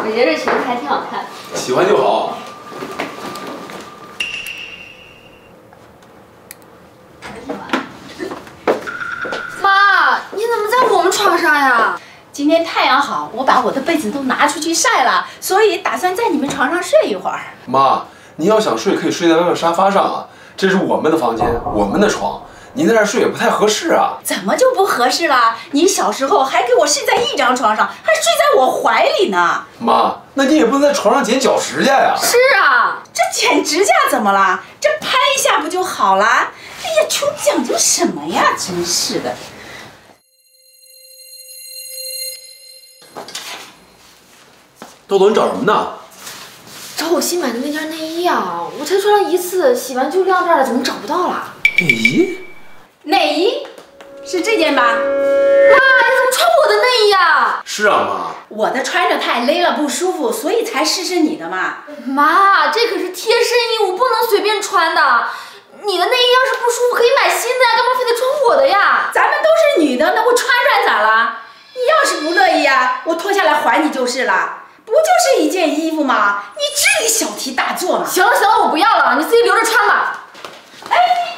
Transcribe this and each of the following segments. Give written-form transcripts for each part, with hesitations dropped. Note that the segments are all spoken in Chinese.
我觉得这裙子还挺好看的。 喜欢就好。 妈，你怎么在我们床上呀？今天太阳好，我把我的被子都拿出去晒了，所以打算在你们床上睡一会儿。 妈，您要想睡可以睡在外面沙发上啊，这是我们的房间，我们的床。 您在这儿睡也不太合适啊！ 怎么就不合适了？你小时候还给我睡在一张床上，还睡在我怀里呢。 妈，那你也不能在床上剪脚指甲呀！ 是啊， 这剪指甲怎么了？这拍一下不就好了？哎呀，求讲究什么呀？真是的。 豆豆，你找什么呢？ 找我新买的那件内衣啊！我才穿了一次，洗完就晾这儿了，怎么找不到了？ 内衣？ 内衣是这件吧？妈， 你怎么穿我的内衣啊？ 是啊，妈。 我的穿着太勒了不舒服，所以才试试你的嘛。 妈，这可是贴身衣物，不能随便穿的。你的内衣要是不舒服，可以买新的呀，干嘛非得穿我的呀？ 咱们都是女的，那我穿穿咋了？你要是不乐意呀，我脱下来还你就是了。不就是一件衣服吗？你至于小题大做吗？ 行了行了，我不要了，你自己留着穿吧。哎。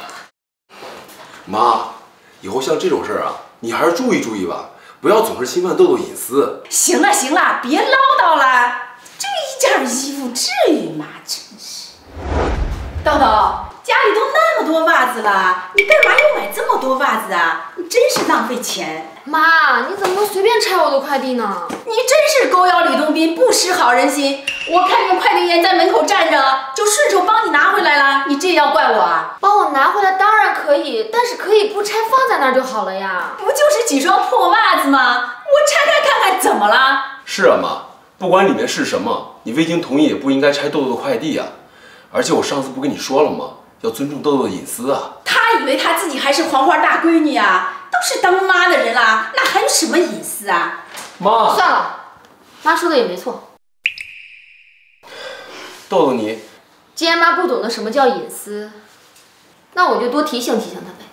妈，以后像这种事儿啊，你还是注意注意吧，不要总是侵犯豆豆隐私。 行了行了，别唠叨了，这一件衣服至于吗？真是。豆豆，家里都那么多袜子了，你干嘛又买这么多袜子啊？你真是浪费钱。 妈，你怎么能随便拆我的快递呢？ 你真是狗咬吕洞宾，不识好人心。我看见快递员在门口站着，就顺手帮你拿回来了，你这要怪我啊？ 帮我拿回来当然可以，但是可以不拆，放在那儿就好了呀。 不就是几双破袜子吗？我拆开看看，怎么了？ 是啊，妈，不管里面是什么，你未经同意也不应该拆豆豆的快递啊。而且我上次不跟你说了吗？要尊重豆豆的隐私啊。 他以为他自己还是黄花大闺女啊？都是当妈的人了，那还有什么隐私啊？ 妈， 算了，妈说的也没错。 豆豆你， 既然妈不懂得什么叫隐私，那我就多提醒提醒她呗。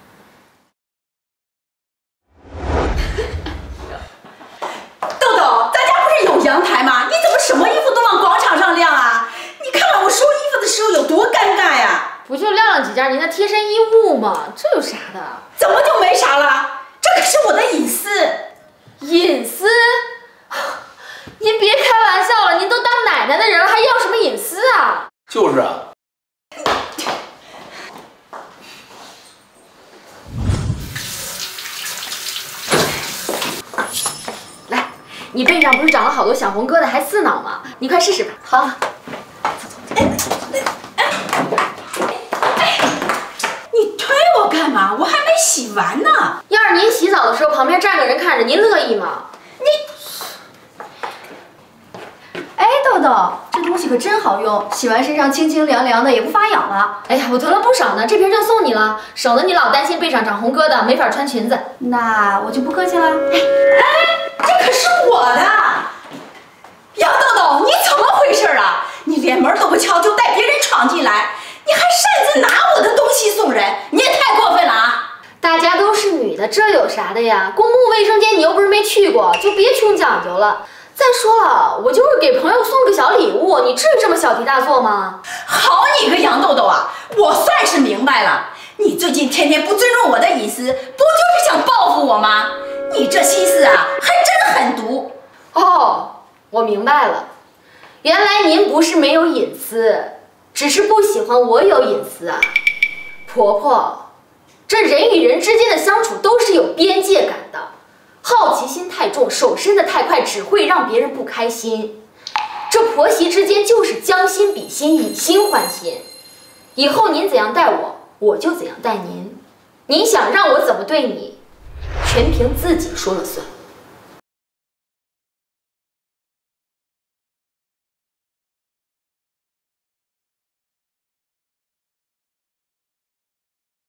豆豆，咱家不是有阳台吗？你怎么什么衣服都往广场上晾啊？你看到我收衣服的时候有多尴尬呀？ 不就晾了几件您的贴身衣物吗？这有啥的？ 怎么就没啥了？这可是我的隐私。 隐私？您别开玩笑了，您都当奶奶的人了，还要什么隐私啊？ 就是啊。 来，你背上不是长了好多小红疙瘩，还刺挠吗？你快试试吧。好。 你推我干嘛？我还没洗完呢。 要是您洗澡的时候旁边站个人看着，您乐意吗？ 哎，豆豆，这东西可真好用，洗完身上清清凉凉的，也不发痒了。 哎呀，我囤了不少呢，这瓶就送你了，省得你老担心背上长红疙瘩，没法穿裙子。 那我就不客气了。 这可是我的。杨豆豆，你怎么回事啊？你连门都不敲就带别人闯进来，你还擅自拿我的东西送人，你也太过分了啊！ 大家都是女的，这有啥的呀？公共卫生间你又不是没去过，就别穷讲究了。再说了，我就是给朋友送个小礼物，你至于这么小题大做吗？ 好你个杨豆豆啊！我算是明白了，你最近天天不尊重我的隐私，不就是想报复我吗？你这心思啊，还真狠毒。 哦，我明白了，原来您不是没有隐私，只是不喜欢我有隐私啊。婆婆，这人与人之间的相处都是有边界感的。好奇心太重，手伸得太快，只会让别人不开心。这婆媳之间就是将心比心，以心换心。以后您怎样待我，我就怎样待您。您想让我怎么对你，全凭自己说了算。